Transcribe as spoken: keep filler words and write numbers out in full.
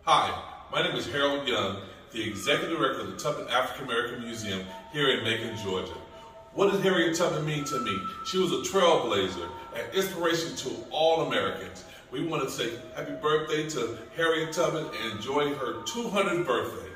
Hi, my name is Harold Young, the Executive Director of the Tubman African American Museum here in Macon, Georgia. What did Harriet Tubman mean to me? She was a trailblazer, an inspiration to all Americans. We want to say happy birthday to Harriet Tubman and enjoy her two hundredth birthday.